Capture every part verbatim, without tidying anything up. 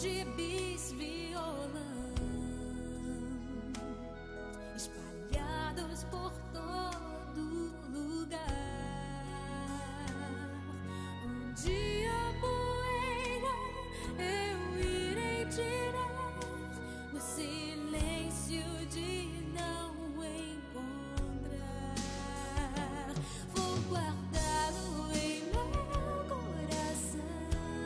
de bis, violão, espalhados por todo lugar. Onde a poeira eu irei tirar, no silêncio de não encontrar. Vou guardá-lo em meu coração,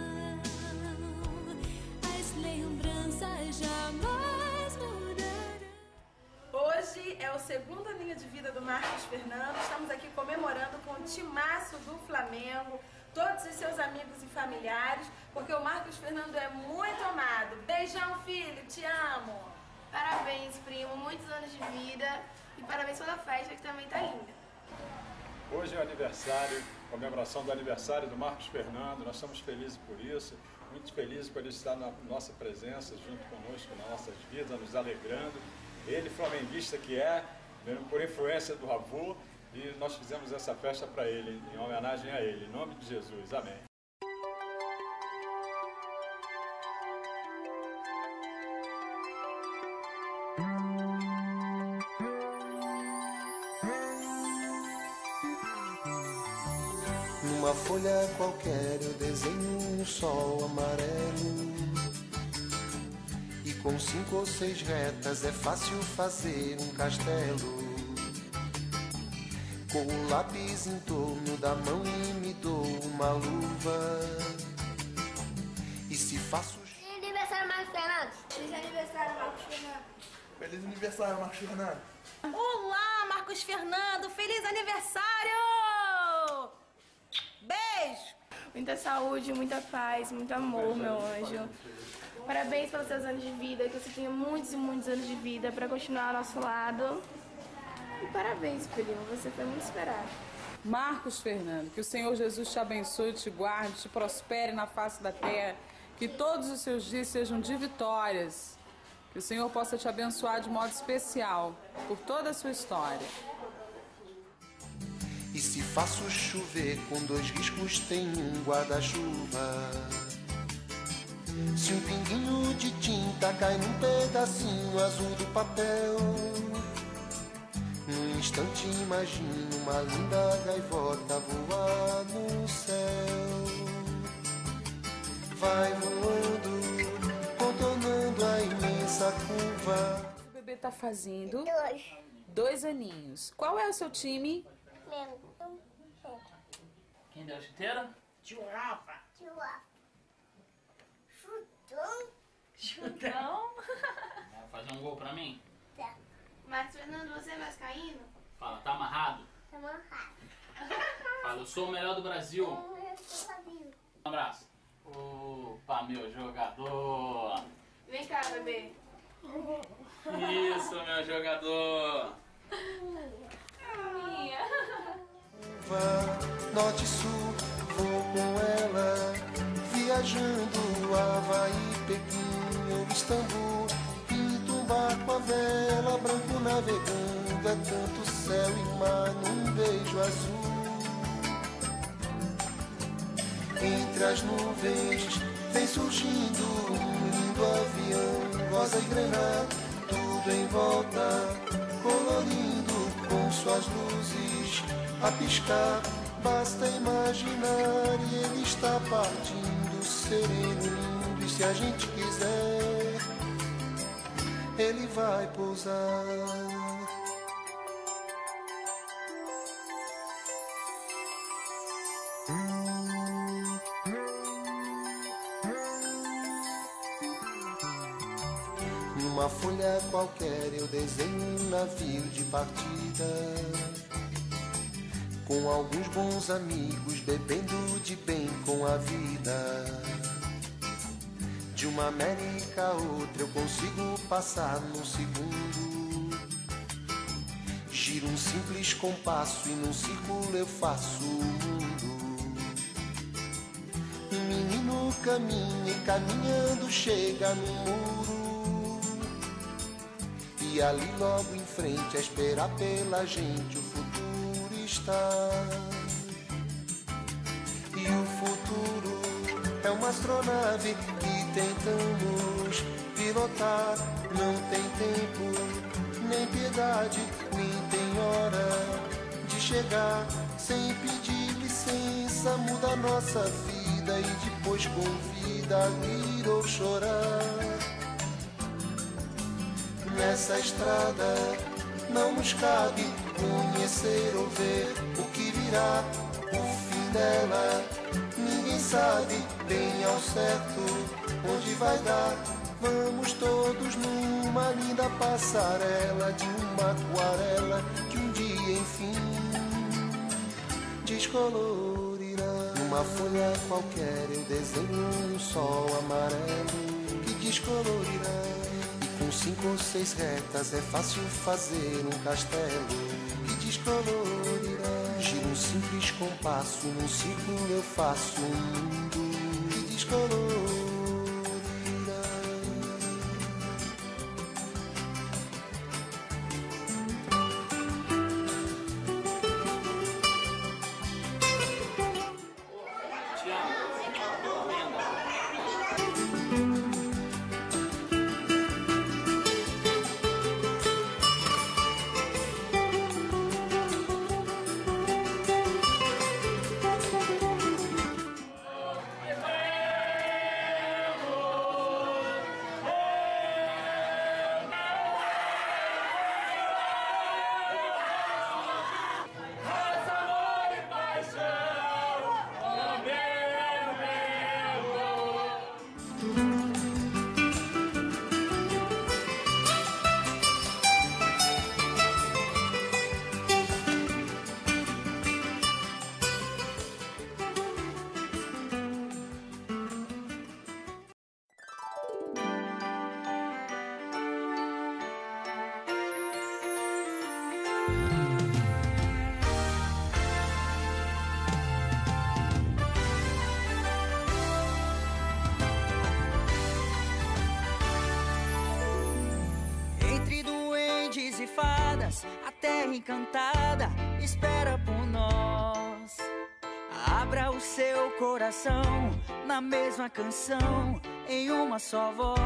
as lembranças jamais mudarão. Hoje é o segundo aninho de vida do Marcos Fernando. Estamos aqui comemorando com o timaço do Flamengo, todos os seus amigos e familiares, porque o Marcos Fernando é muito amado. Beijão, filho, te amo! Parabéns, primo, muitos anos de vida e parabéns pela festa que também tá linda. Hoje é o aniversário, comemoração do aniversário do Marcos Fernando. Nós estamos felizes por isso, muito felizes por ele estar na nossa presença, junto conosco nas nossas vidas, nos alegrando. Ele, flamenguista que é, por influência do avô, e nós fizemos essa festa para ele, em homenagem a ele, em nome de Jesus. Amém. Numa folha qualquer eu desenho um sol amarelo, e com cinco ou seis retas é fácil fazer um castelo. Com o lápis em torno da mão e me dou uma luva, e se faço... Feliz aniversário, Marcos Fernando! Feliz aniversário, Marcos Fernando! Feliz aniversário, Marcos Fernando! Olá, Marcos Fernando! Feliz aniversário! Beijo! Muita saúde, muita paz, muito amor, meu anjo. Parabéns pelos seus anos de vida, que você tenha muitos e muitos anos de vida para continuar ao nosso lado. E parabéns, primo, você foi muito esperado. Marcos Fernando, que o Senhor Jesus te abençoe, te guarde, te prospere na face da terra, que todos os seus dias sejam de vitórias, que o Senhor possa te abençoar de modo especial por toda a sua história. E se faço chover com dois riscos tem um guarda-chuva, se um pinguinho de tinta cai num pedacinho azul do papel, num instante imagino uma linda gaivota voar no céu. Vai voando, contornando a imensa curva. O bebê tá fazendo Dois. dois aninhos. Qual é o seu time? Mesmo. Quem deu a chuteira? Girafa. Girafa. Chutão. Chutão? Vai fazer um gol pra mim? Tá. Marcos Fernando, você é vascaíno? Fala, tá amarrado? Tá amarrado. Fala, eu sou o melhor do Brasil. Eu sou Brasil. Um abraço. Opa, meu jogador. Vem cá, bebê. Isso, meu jogador. Minha. Norte e sul, vou com ela, viajando Havaí, Pequim ou Istambul. Pinto um barco a vela, branco navegando, é tanto céu e mar num beijo azul. Entre as nuvens vem surgindo um lindo avião, rosa e grená, tudo em volta, colorindo com suas luzes a piscar. Basta imaginar e ele está partindo, sereno, lindo, e se a gente quiser, ele vai pousar. Numa folha qualquer eu desenho um navio de partida, com alguns bons amigos, bebendo de bem com a vida. De uma América a outra eu consigo passar num segundo. Giro um simples compasso e num círculo eu faço o mundo. Um menino caminha e caminhando chega no muro, e ali logo em frente a esperar pela gente o futuro está. E o futuro é uma astronave que tentamos pilotar, não tem tempo, nem piedade, nem tem hora de chegar. Sem pedir licença, muda nossa vida e depois convida a rir ou chorar. Nessa estrada não nos cabe conhecer ou ver o que virá, o fim dela. Ninguém sabe bem ao certo onde vai dar. Vamos todos numa linda passarela de uma aquarela que um dia, enfim, descolorirá. Numa folha qualquer eu desenho um sol amarelo que descolorirá. E com cinco ou seis retas é fácil fazer um castelo que descolorirá. Giro um simples compasso, num círculo eu faço um mundo que descolorirá. A terra encantada espera por nós. Abra o seu coração na mesma canção, em uma só voz.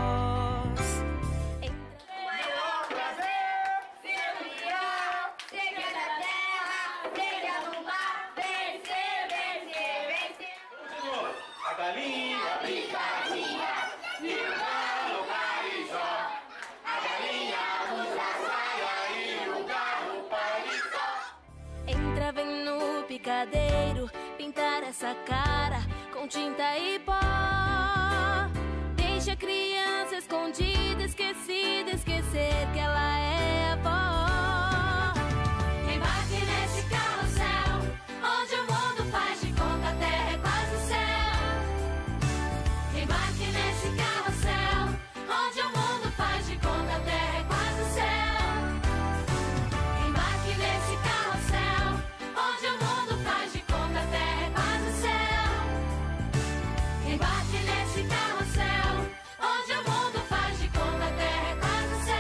Maior prazer, ser união, seja na terra, seja no mar, vencer, vencer, vencer. A galinha brincadinha, e o galo carijó. A galinha usa saia e o galo parizó. Entra, vem no picadeiro, pintar essa cara com tinta e pó. Deixa a criança escondida, esquecida, esquecer que ela é avó. Embarque nesse carrossel, onde o mundo faz de conta, a terra é quase o céu. Embarque nesse carrossel, onde o mundo faz de conta, a terra é quase o céu. Embarque nesse carrossel, onde o mundo faz de conta, a terra é quase o céu. Embarque nesse carrossel, onde o mundo faz de conta, a terra é quase o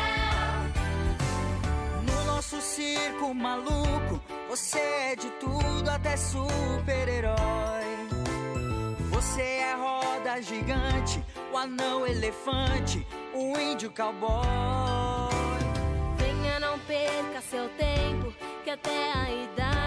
céu. No nosso circo maluco, você é de tudo, até super-herói. Você é a roda gigante, o anão elefante, o índio cowboy. Venha, não perca seu tempo, que até a idade